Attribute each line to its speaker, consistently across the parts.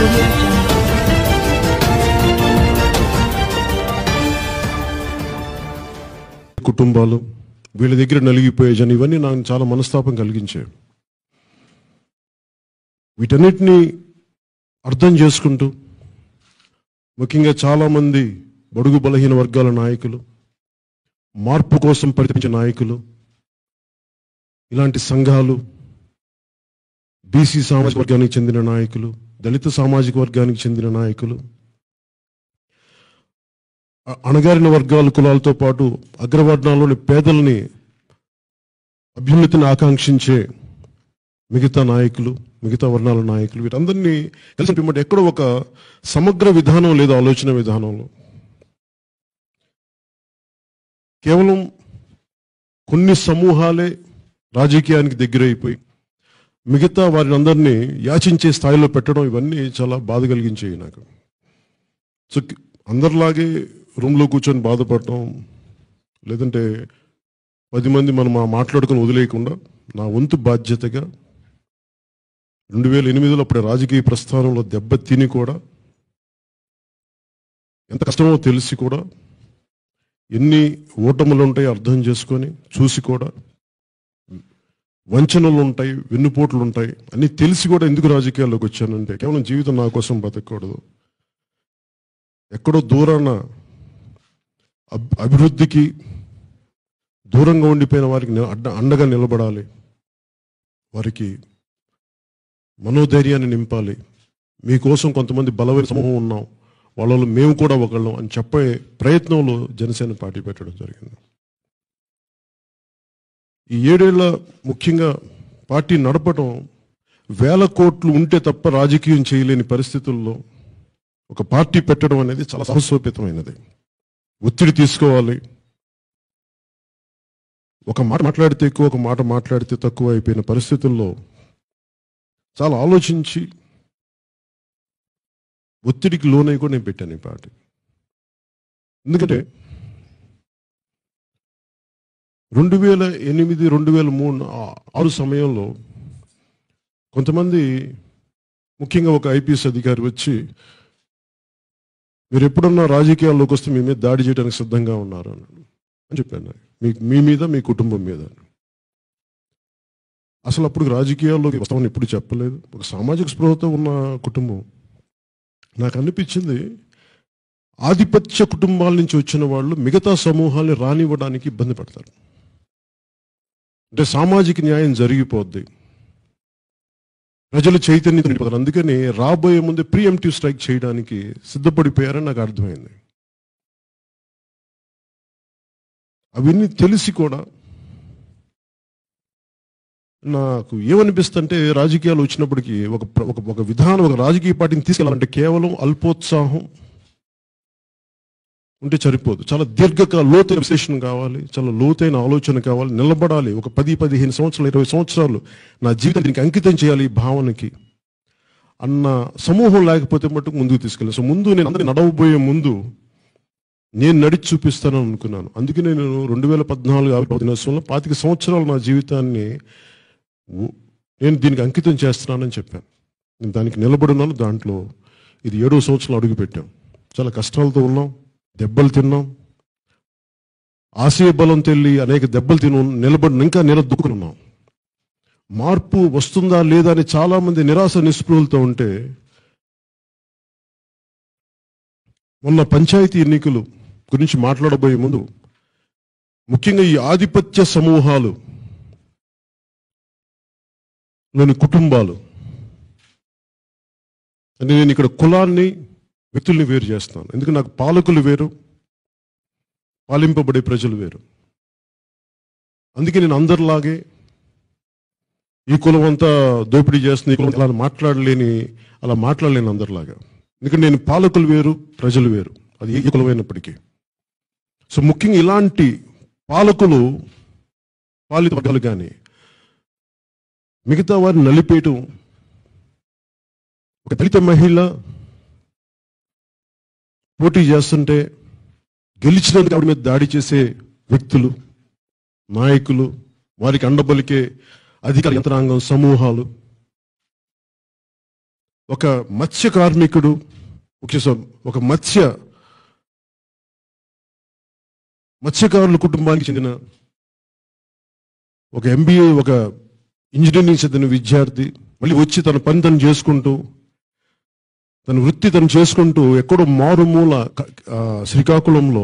Speaker 1: audio jungle.
Speaker 2: కుటుంబాలు వీళ్ళ దగ్గర నలిగిపోయే జనం ఇవన్నీ నాకు చాలా మనస్తాపం కలిగించాయి. వీటన్నిటినీ అర్థం చేసుకుంటూ ముఖ్యంగా చాలామంది బడుగు బలహీన వర్గాల నాయకులు, మార్పు కోసం పరితపించే నాయకులు, ఇలాంటి సంఘాలు, బీసీ సామాజిక వర్గానికి చెందిన నాయకులు, దళిత సామాజిక వర్గానికి చెందిన నాయకులు, అణగారిన వర్గాల కులాలతో పాటు అగ్రవర్ణాల్లోని పేదలని అభ్యున్నతిని ఆకాంక్షించే మిగతా నాయకులు, మిగతా వర్ణాల నాయకులు, వీరందరినీ కలిసి పిమ్మట ఎక్కడో ఒక సమగ్ర విధానం లేదు. ఆలోచన విధానంలో కేవలం కొన్ని సమూహాలే రాజకీయానికి దగ్గరైపోయి మిగతా వారిని అందరినీ యాచించే స్థాయిలో పెట్టడం, ఇవన్నీ చాలా బాధ కలిగించాయి నాకు. సో అందరిలాగే రూమ్లో కూర్చొని బాధపడటం, లేదంటే 10 మంది మనం మాట్లాడుకొని వదిలేయకుండా నా వంతు బాధ్యతగా 2008లో అప్పుడే రాజకీయ ప్రస్థానంలో దెబ్బ తిని కూడా, ఎంత కష్టమో తెలిసి కూడా, ఎన్ని ఓటములు ఉంటాయో అర్థం చేసుకొని చూసి కూడా, వంచనలు ఉంటాయి, వెన్నుపోట్లు ఉంటాయి అన్నీ తెలిసి కూడా ఎందుకు రాజకీయాల్లోకి వచ్చానంటే కేవలం జీవితం నా కోసం బతకూడదు, ఎక్కడో దూరాన అభివృద్ధికి దూరంగా ఉండిపోయిన వారికి అండగా నిలబడాలి, వారికి మనోధైర్యాన్ని నింపాలి, మీకోసం కొంతమంది బలమైన సమూహం ఉన్నాం, వాళ్ళలో మేము కూడా ఒకళ్ళం అని చెప్పే ప్రయత్నంలో జనసేన పార్టీ పెట్టడం జరిగింది. ఈ 7 ఏళ్ల ముఖ్యంగా పార్టీ నడపడం, వేల కోట్లు ఉంటే తప్ప రాజకీయం చేయలేని పరిస్థితుల్లో ఒక పార్టీ పెట్టడం అనేది చాలా సాహసోపేతమైనది. ఒత్తిడి తీసుకోవాలి, ఒక మాట మాట్లాడితే ఎక్కువ, ఒక మాట మాట్లాడితే తక్కువ అయిపోయిన పరిస్థితుల్లో చాలా ఆలోచించి ఒత్తిడికి లోనై కూడా నేను పెట్టాను ఈ పార్టీ. ఎందుకంటే 2008, 2003 సమయంలో కొంతమంది ముఖ్యంగా ఒక ఐపీఎస్ అధికారి వచ్చి, మీరు ఎప్పుడన్నా రాజకీయాల్లోకి వస్తే మీ మీద దాడి చేయడానికి సిద్ధంగా ఉన్నారు అని చెప్పాను. మీ మీద, మీ కుటుంబం మీద. అసలు అప్పుడు రాజకీయాల్లోకి వస్తామని ఎప్పుడు చెప్పలేదు. ఒక సామాజిక స్పృహతో ఉన్న కుటుంబం. నాకు అనిపించింది, ఆధిపత్య కుటుంబాల నుంచి వచ్చిన వాళ్ళు మిగతా సమూహాల్ని రానివ్వడానికి ఇబ్బంది పడతారు. అంటే సామాజిక న్యాయం జరిగిపోద్ది, ప్రజలు చైతన్యం నిండిపోతారు. అందుకని రాబోయే ముందే ప్రీఎంప్టివ్ స్ట్రైక్ చేయడానికి సిద్ధపడిపోయారని నాకు అర్థమైంది. అవన్నీ తెలిసి కూడా నాకు ఏమనిపిస్తుంటే, రాజకీయాలు వచ్చినప్పటికీ ఒక విధానం, ఒక రాజకీయ పార్టీని తీసుకెళ్ళాలంటే కేవలం అల్పోత్సాహం ఉంటే సరిపోదు. చాలా లోతైన విశ్లేషణ కావాలి, చాలా లోతైన ఆలోచన కావాలి, నిలబడాలి. ఒక 10, 15 సంవత్సరాలు, 20 సంవత్సరాలు నా జీవితం దీనికి అంకితం చేయాలి, ఈ భావనకి అన్న సమూహం లేకపోతే మటుకు ముందుకు తీసుకెళ్ళాను. సో ముందు నేను అందరినీ నడవబోయే ముందు నేను నడిచి చూపిస్తానని అనుకున్నాను. అందుకే నేను 2014 దినోత్సవంలో 25 సంవత్సరాలు నా జీవితాన్ని నేను దీనికి అంకితం చేస్తున్నానని చెప్పాను. నేను దానికి నిలబడున్నాను. దాంట్లో ఇది 7వ సంవత్సరంలో అడుగు పెట్టాం. చాలా కష్టాలతో ఉన్నాం, దెబ్బలు తిన్నాం, ఆశయ బలం తెల్లి అనేక దెబ్బలు ఇంకా నిలదొక్కున్నాం. మార్పు వస్తుందా లేదా అని చాలా మంది నిరాశ నిస్పృహలతో ఉంటే, మొన్న పంచాయతీ ఎన్నికలు గురించి మాట్లాడబోయే ముందు ముఖ్యంగా ఈ ఆధిపత్య సమూహాలు లోని కుటుంబాలు అంటే, నేను ఇక్కడ కులాన్ని, వ్యక్తుల్ని వేరు చేస్తున్నాను. ఎందుకంటే నాకు పాలకులు వేరు, పాలింపబడే ప్రజలు వేరు. అందుకే నేను అందరిలాగే ఈ కులం అంతా దోపిడీ చేస్తుంది, ఈ కులం అలా మాట్లాడలేను అందరిలాగా. ఎందుకంటే నేను పాలకులు వేరు, ప్రజలు వేరు, అది ఏ కులమైనప్పటికీ. సో ముఖ్యంగా ఇలాంటి పాలకులు, పాలిత వర్గాలు కానీ మిగతా వారిని నలిపేయటం, ఒక దళిత మహిళ పోటీ చేస్తుంటే గెలిచినందుకు ఆవిడ మీద దాడి చేసే వ్యక్తులు, నాయకులు, వారికి అండబలికే అధికార యంత్రాంగం, సమూహాలు, ఒక మత్స్య కార్మికుడు, ఒక మత్స్యకారుల కుటుంబానికి చెందిన ఒక MBA, ఒక ఇంజనీరింగ్ చదివిన విద్యార్థి మళ్ళీ వచ్చి తన పని తను చేసుకుంటూ, తన వృత్తి తను చేసుకుంటూ ఎక్కడో మారుమూల శ్రీకాకుళంలో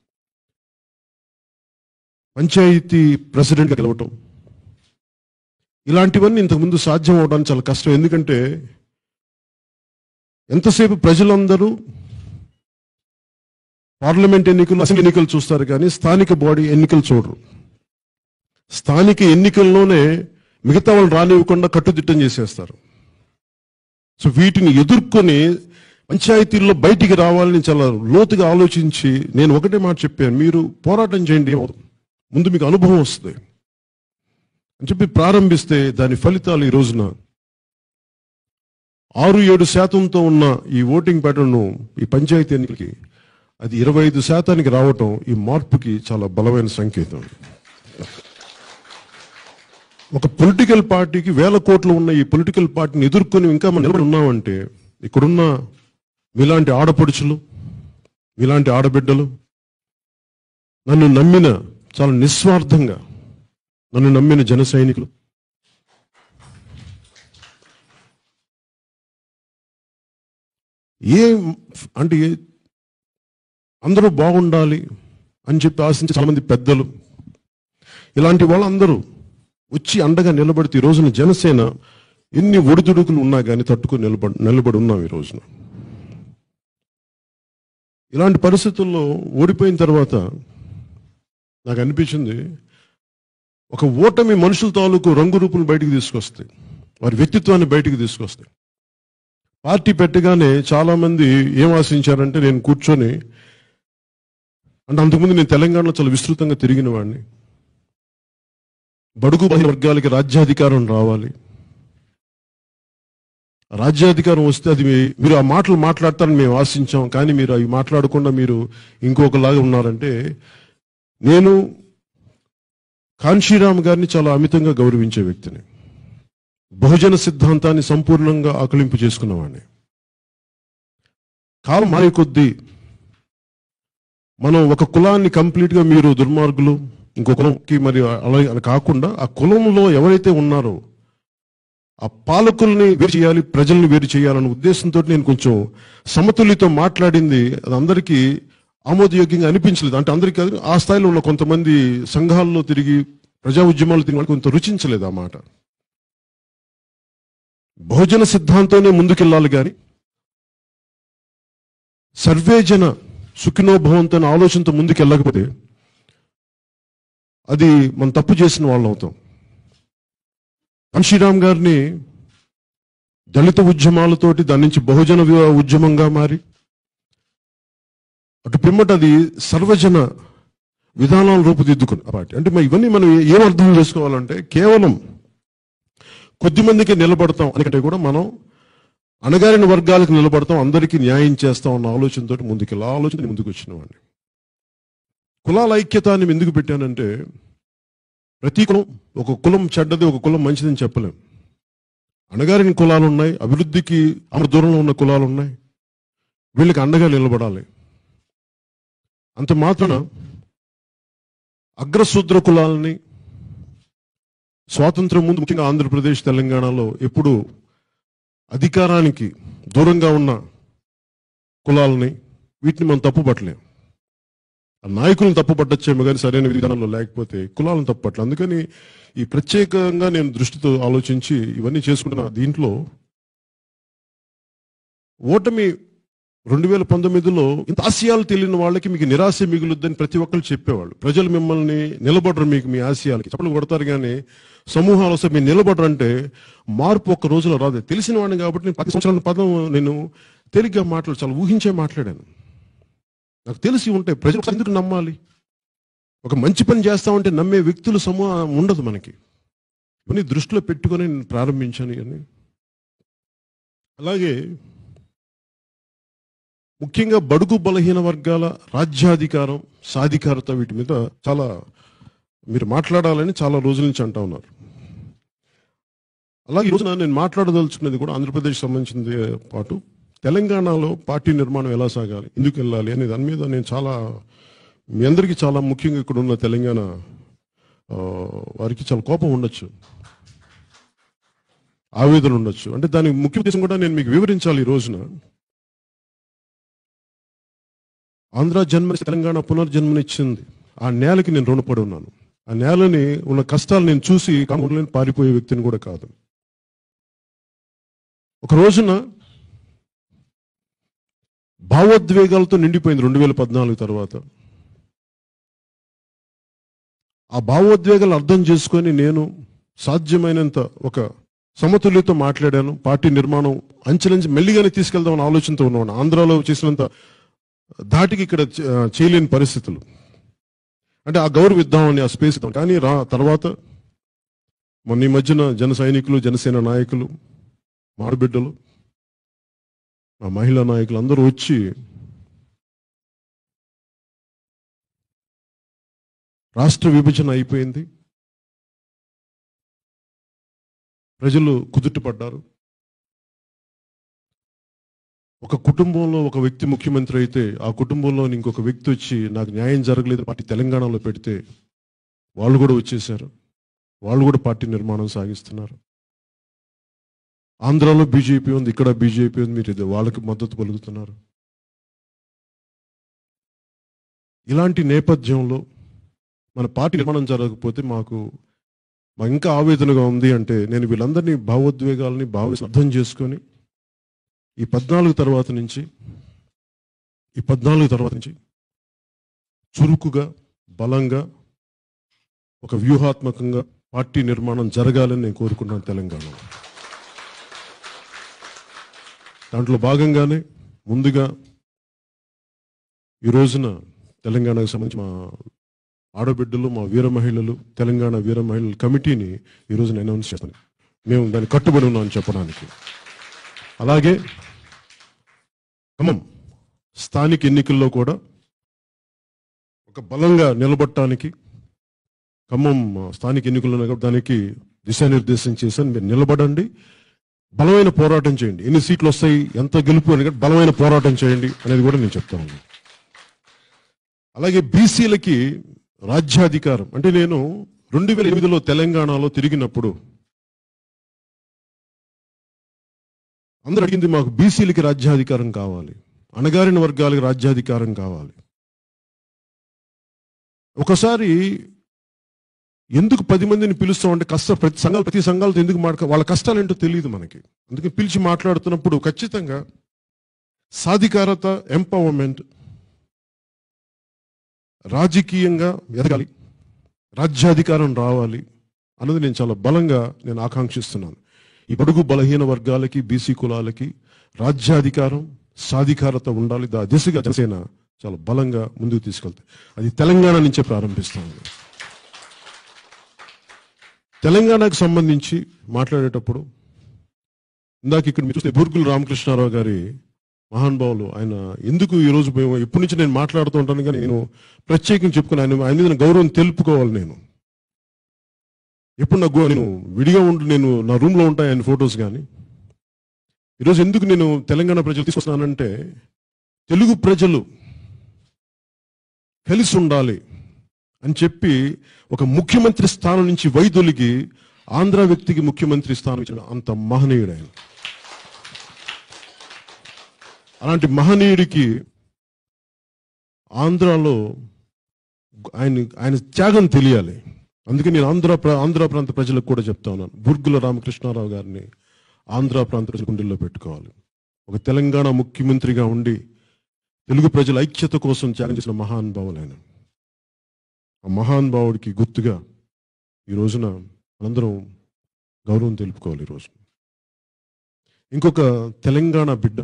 Speaker 2: పంచాయతీ ప్రెసిడెంట్గా గెలవటం, ఇలాంటివన్నీ ఇంతకుముందు సాధ్యం అవడానికి చాలా కష్టం. ఎందుకంటే ఎంతసేపు ప్రజలందరూ పార్లమెంట్ ఎన్నికలు, అసెంబ్లీ ఎన్నికలు చూస్తారు కానీ స్థానిక బాడీ ఎన్నికలు చూడరు. స్థానిక ఎన్నికల్లోనే మిగతా వాళ్ళు రానివ్వకుండా కట్టుదిట్టం చేసేస్తారు. సో వీటిని ఎదుర్కొని పంచాయతీల్లో బయటికి రావాలని చాలా లోతుగా ఆలోచించి నేను ఒకటే మాట చెప్పాను, మీరు పోరాటం చేయండి, ముందు మీకు అనుభవం వస్తుంది అని చెప్పి ప్రారంభిస్తే దాని ఫలితాలు ఈ రోజున 6-7% ఉన్న ఈ ఓటింగ్ ప్యాటర్న్ ఈ పంచాయతీ ఎన్నికలకి అది 25% రావటం ఈ మార్పుకి చాలా బలమైన సంకేతం. ఒక పొలిటికల్ పార్టీకి 1000 కోట్లు ఉన్న ఈ పొలిటికల్ పార్టీని ఎదుర్కొని ఇంకా మనం నిలబడి ఉన్నామంటే ఇక్కడున్న మీలాంటి ఆడపడుచులు, మీలాంటి ఆడబిడ్డలు, నన్ను నమ్మిన చాలా నిస్వార్థంగా నన్ను నమ్మిన జన సైనికులు, అంటే అందరూ బాగుండాలి అని చెప్పి ఆశించే చాలా మంది పెద్దలు, ఇలాంటి వాళ్ళందరూ వచ్చి అండగా నిలబడితే ఈ రోజున జనసేన ఎన్ని ఒడిదుడుకులు ఉన్నా కానీ తట్టుకుని నిలబడి ఉన్నాం. ఈ రోజున ఇలాంటి పరిస్థితుల్లో ఓడిపోయిన తర్వాత నాకు అనిపించింది, ఒక ఓటమి మనుషుల తాలూకు రంగు రూపులు బయటికి తీసుకొస్తాయి, వారి వ్యక్తిత్వాన్ని బయటికి తీసుకొస్తాయి. పార్టీ పెట్టగానే చాలా మంది ఏం ఆశించారంటే నేను కూర్చొని, అంటే అంతకుముందు నేను తెలంగాణలో చాలా విస్తృతంగా తిరిగిన వాడిని, బడుగు బలహీన వర్గాలకి రాజ్యాధికారం రావాలి, రాజ్యాధికారం వస్తే అది మీరు ఆ మాటలు మాట్లాడతారని మేము ఆశించాం, కానీ మీరు అవి మాట్లాడకుండా మీరు ఇంకొకలాగా ఉన్నారంటే, నేను కాన్షీరామ్ గారిని చాలా అమితంగా గౌరవించే వ్యక్తిని, బహుజన సిద్ధాంతాన్ని సంపూర్ణంగా ఆకలింపు చేసుకున్నవాడిని. కాలం మారే కొద్దీ మనం ఒక కులాన్ని కంప్లీట్గా మీరు దుర్మార్గులు, ఇంకో కులంకి మరి అలా కాకుండా ఆ కులంలో ఎవరైతే ఉన్నారో ఆ పాలకుల్ని వేరు చేయాలి, ప్రజల్ని వేరు చేయాలన్న ఉద్దేశంతో నేను కొంచెం సమతుల్యతో మాట్లాడింది అది అందరికీ ఆమోదయోగ్యంగా అనిపించలేదు. అంటే అందరికీ ఆ స్థాయిలో ఉన్న కొంతమంది సంఘాల్లో తిరిగి ప్రజా ఉద్యమాలు తిరిగి కొంత రుచించలేదు ఆ మాట. బహుజన సిద్ధాంతోనే ముందుకెళ్ళాలి కానీ సర్వేజన సుఖినోభవంతో ఆలోచనతో ముందుకెళ్ళకపోతే అది మనం తప్పు చేసిన వాళ్ళు అవుతాం. కాన్షీరామ్ గారిని దళిత ఉద్యమాలతోటి దాని నుంచి బహుజన ఉద్యమంగా మారి అటు పిమ్మట అది సర్వజన విధానాలు రూపుదిద్దుకుని పార్టీ. అంటే ఇవన్నీ మనం ఏం అర్థం చేసుకోవాలంటే కేవలం కొద్దిమందికి నిలబడతాం అందుకంటే కూడా మనం అణగారిన వర్గాలకు నిలబడతాం, అందరికీ న్యాయం చేస్తాం అన్న ఆలోచనతో ముందుకెళ్ళి ఆలోచన ముందుకు వచ్చిన వాడిని. కులాల ఐక్యత అని ఎందుకు పెట్టానంటే ప్రతి కులం, ఒక కులం చెడ్డది ఒక కులం మంచిదని చెప్పలేం. అణగారిన కులాలు ఉన్నాయి, అభివృద్ధికి అమర దూరంలో ఉన్న కులాలు ఉన్నాయి, వీళ్ళకి అండగా నిలబడాలి. అంత మాత్రాన అగ్రశూద్ర కులాలని స్వాతంత్రం ముందు ముఖ్యంగా ఆంధ్రప్రదేశ్ తెలంగాణలో ఎప్పుడు అధికారానికి దూరంగా ఉన్న కులాలని వీటిని మనం తప్పుపట్టలేం. నాయకులను తప్పుపట్టచ్చేమో కానీ సరైన విధానంలో లేకపోతే కులాలను తప్పుపట్టలే. అందుకని ఈ ప్రత్యేకంగా నేను దృష్టితో ఆలోచించి ఇవన్నీ చేసుకుంటున్నా. దీంట్లో ఓటమి 2019లో ఇంత ఆశయాలు తెలియని వాళ్ళకి మీకు నిరాశ మిగులుద్దని ప్రతి ఒక్కరు చెప్పేవాళ్ళు. ప్రజలు మిమ్మల్ని నిలబడరు, మీకు మీ ఆశయాలకి చెప్పలు కొడతారు కానీ సమూహాలు వస్తే మీరు నిలబడరంటే మార్పు ఒక్క రోజులో రాదు. తెలిసిన వాడిని కాబట్టి నేను 10 సంవత్సరాల పదం నేను తేలిగ్గా చాలా ఊహించే మాట్లాడాను. నాకు తెలిసి ఉంటే ప్రజలు ఎందుకు నమ్మాలి? ఒక మంచి పని చేస్తామంటే నమ్మే వ్యక్తుల సమూహం ఉండదు మనకి. ఇవన్నీ దృష్టిలో పెట్టుకొని నేను ప్రారంభించాను. ఇవన్నీ అలాగే ముఖ్యంగా బడుగు బలహీన వర్గాల రాజ్యాధికారం, సాధికారత వీటి మీద చాలా మీరు మాట్లాడాలని చాలా రోజుల నుంచి అంటా ఉన్నారు. అలాగే ఈరోజు నేను మాట్లాడదలుచుకున్నది కూడా ఆంధ్రప్రదేశ్ సంబంధించింది పాటు తెలంగాణలో పార్టీ నిర్మాణం ఎలా సాగాలి, ఎందుకు వెళ్ళాలి అనే దాని మీద నేను చాలా మీ అందరికీ చాలా ముఖ్యంగా ఇక్కడ ఉన్న తెలంగాణ వారికి చాలా కోపం ఉండొచ్చు, ఆవేదన ఉండొచ్చు. అంటే దానికి ముఖ్య ఉద్దేశం కూడా నేను మీకు వివరించాలి. ఈ రోజున ఆంధ్ర జన్మ తెలంగాణ పునర్జన్మనిచ్చింది. ఆ నేలకి నేను రుణపడి ఉన్నాను. ఆ నేలని ఉన్న కష్టాలు నేను చూసి కాకుండా పారిపోయే వ్యక్తిని కూడా కాదు. ఒక రోజున భావోద్వేగాలతో నిండిపోయింది 2014 తర్వాత. ఆ భావోద్వేగాలు అర్థం చేసుకొని నేను సాధ్యమైనంత ఒక సమతుల్యతో మాట్లాడాను. పార్టీ నిర్మాణం అంచెలంచి మెల్లిగానే తీసుకెళ్దామని ఆలోచనతో ఉన్నాను. ఆంధ్రాలో చేసినంత దాటికి ఇక్కడ చేయలేని పరిస్థితులు, అంటే ఆ గౌరవిద్దామని ఆ స్పేస్ ఇద్దాం. కానీ తర్వాత మొన్న ఈ మధ్యన జన సైనికులు, జనసేన నాయకులు, మాడబిడ్డలు, ఆ మహిళా నాయకులు అందరూ వచ్చి రాష్ట్ర విభజన అయిపోయింది, ప్రజలు కుదుటపడ్డారు. ఒక కుటుంబంలో ఒక వ్యక్తి ముఖ్యమంత్రి అయితే ఆ కుటుంబంలో ఇంకొక వ్యక్తి వచ్చి నాకు న్యాయం జరగలేదు పార్టీ తెలంగాణలో పెడితే వాళ్ళు కూడా వచ్చేసారు. వాళ్ళు కూడా పార్టీ నిర్మాణం సాగిస్తున్నారు. ఆంధ్రాలో బీజేపీ ఉంది, ఇక్కడ బీజేపీ ఉంది, మీరు ఇది వాళ్ళకి మద్దతు పలుకుతున్నారు. ఇలాంటి నేపథ్యంలో మన పార్టీ నిర్మాణం జరగకపోతే మాకు ఇంకా ఆవేదనగా ఉంది. అంటే నేను వీళ్ళందరినీ భావోద్వేగాలని అర్థం చేసుకొని ఈ 14 తర్వాత నుంచి చురుకుగా, బలంగా, ఒక వ్యూహాత్మకంగా పార్టీ నిర్మాణం జరగాలని నేను కోరుకుంటున్నాను తెలంగాణలో. దాంట్లో భాగంగానే ముందుగా ఈ రోజున తెలంగాణకు సంబంధించి మా ఆడబిడ్డలు, మా వీర మహిళలు, తెలంగాణ వీర మహిళల కమిటీని ఈరోజు నేను అనౌన్స్ చేస్తాను. మేము దాన్ని కట్టుబడి ఉన్నామని చెప్పడానికి. అలాగే ఖమ్మం స్థానిక ఎన్నికల్లో కూడా ఒక బలంగా నిలబడటానికి, ఖమ్మం స్థానిక ఎన్నికల్లో దానికి దిశానిర్దేశం చేశాను. మీరు నిలబడండి, బలమైన పోరాటం చేయండి. ఎన్ని సీట్లు వస్తాయి, ఎంత గెలుపు అని బలమైన పోరాటం చేయండి అనేది కూడా నేను చెప్తాను. అలాగే బీసీలకి రాజ్యాధికారం, అంటే నేను 2008లో తెలంగాణలో తిరిగినప్పుడు అందరూ అడిగింది మాకు బీసీలకి రాజ్యాధికారం కావాలి, అణగారిన వర్గాలకి రాజ్యాధికారం కావాలి. ఒకసారి ఎందుకు 10 మందిని పిలుస్తామంటే ప్రతి సంఘాలతో ఎందుకు వాళ్ళ కష్టాలు ఏంటో తెలియదు మనకి. అందుకే పిలిచి మాట్లాడుతున్నప్పుడు ఖచ్చితంగా సాధికారత, ఎంపవర్మెంట్, రాజకీయంగా ఎదగాలి, రాజ్యాధికారం రావాలి అన్నది నేను చాలా బలంగా ఆకాంక్షిస్తున్నాను. ఈ బడుగు బలహీన వర్గాలకి, బీసీ కులాలకి రాజ్యాధికారం, సాధికారత ఉండాలి. దిశగా జనసేన చాలా బలంగా ముందుకు తీసుకెళ్తాయి. అది తెలంగాణ నుంచే ప్రారంభిస్తాను. తెలంగాణకు సంబంధించి మాట్లాడేటప్పుడు ఇందాక ఇక్కడ మీరు చూస్తే బూర్గుల రామకృష్ణారావు గారి మహానుభావులు, ఆయన ఎందుకు ఈరోజు ఎప్పటి నుంచి నేను మాట్లాడుతూ ఉంటాను, కానీ నేను ప్రత్యేకించి చెప్పుకుని ఆయన మీద గౌరవం తెలుపుకోవాలి. నేను ఎప్పుడు నేను విడిగా నేను నా రూమ్లో ఉంటాయి ఆయన ఫొటోస్. కానీ ఈరోజు ఎందుకు నేను తెలంగాణ ప్రజలు తీసుకొస్తున్నానంటే, తెలుగు ప్రజలు కలిసి ఉండాలి అని చెప్పి ఒక ముఖ్యమంత్రి స్థానం నుంచి వైదొలిగి ఆంధ్ర వ్యక్తికి ముఖ్యమంత్రి స్థానం ఇచ్చిన అంత మహనీయుడు ఆయన. అలాంటి మహనీయుడికి ఆంధ్రాలో ఆయన త్యాగం తెలియాలి. అందుకే నేను ఆంధ్ర ప్రాంత ప్రజలకు కూడా చెప్తా ఉన్నాను, బూర్గుల రామకృష్ణారావు గారిని ఆంధ్ర ప్రాంత ప్రజల గుండెల్లో పెట్టుకోవాలి. ఒక తెలంగాణ ముఖ్యమంత్రిగా ఉండి తెలుగు ప్రజల ఐక్యత కోసం త్యాగం చేసిన మహానుభావులు ఆయన. ఆ మహానుభావుడికి గుర్తుగా ఈ రోజున మనందరం గౌరవం తెలుపుకోవాలి. ఈరోజు ఇంకొక తెలంగాణ బిడ్డ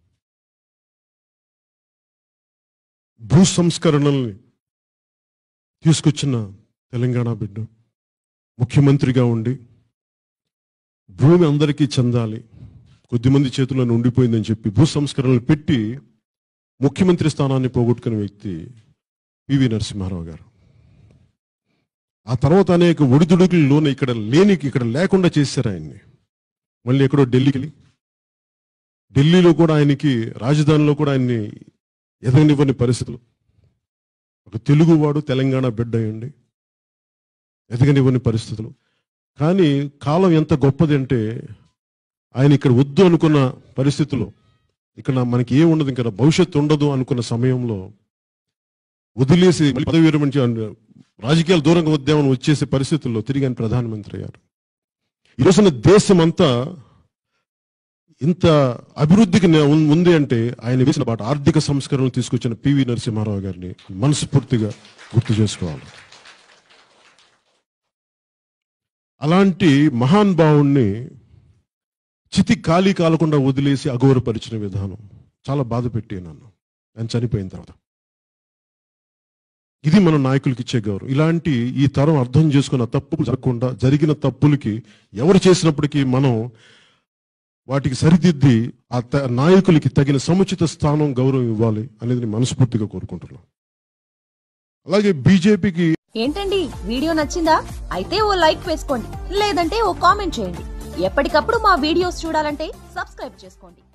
Speaker 2: భూ సంస్కరణల్ని తీసుకొచ్చిన తెలంగాణ బిడ్డ ముఖ్యమంత్రిగా ఉండి భూమి అందరికీ చెందాలి, కొద్దిమంది చేతుల్లో ఉండిపోయిందని చెప్పి భూ సంస్కరణలు పెట్టి ముఖ్యమంత్రి స్థానాన్ని పోగొట్టుకున్న వ్యక్తి పివి నరసింహారావు గారు. ఆ తర్వాత అనేక ఒడిదుడుకుల్లోనే ఇక్కడ లేకుండా చేశారు ఆయన్ని. మళ్ళీ ఎక్కడో ఢిల్లీలో కూడా ఆయనకి, రాజధానిలో కూడా ఆయన్ని ఎదగనివ్వని పరిస్థితులు. ఒక తెలుగువాడు తెలంగాణ బిడ్డ అయ్యండి, ఎదగనివ్వని పరిస్థితులు. కానీ కాలం ఎంత గొప్పది అంటే, ఆయన ఇక్కడ వద్దు అనుకున్న పరిస్థితుల్లో, ఇక్కడ మనకి ఏముండదు, ఇంకా భవిష్యత్తు ఉండదు అనుకున్న సమయంలో వదిలేసి మళ్ళీ పదవి విరమించి రాజకీయాలు దూరంగా వద్దామని వచ్చేసే పరిస్థితుల్లో తిరిగి ఆయన ప్రధానమంత్రి అయ్యారు. ఈరోజున దేశం అంతా ఇంత అభివృద్ధికి ఉంది అంటే ఆయన వేసిన బాట, ఆర్థిక సంస్కరణలు తీసుకొచ్చిన పివి నరసింహారావు గారిని మనస్ఫూర్తిగా గుర్తు చేసుకోవాలి. అలాంటి మహాన్ భావుణ్ణి చితి ఖాళీ కాలకుండా వదిలేసి అగౌరవపరిచిన విధానం చాలా బాధ పెట్టి నన్ను, ఆయన చనిపోయిన తర్వాత. ఇది మన నాయకులకి ఇచ్చే గౌరవం. ఇలాంటి ఈ తరం అర్థం చేసుకున్న తప్పులు జరగకుండా, జరిగిన తప్పులకి ఎవరు చేసినప్పటికీ మనం వాటికి సరిదిద్ది ఆ నాయకులకి తగిన సముచిత స్థానం, గౌరవం ఇవ్వాలి అనేది మనస్ఫూర్తిగా కోరుకుంటున్నాం. అలాగే బీజేపీకి
Speaker 1: ఏంటండి, వీడియో నచ్చిందా? అయితే ఓ లైక్ వేసుకోండి, లేదంటే ఓ కామెంట్ చేయండి. ఎప్పటికప్పుడు మా వీడియోస్ చూడాలంటే సబ్స్క్రైబ్ చేసుకోండి.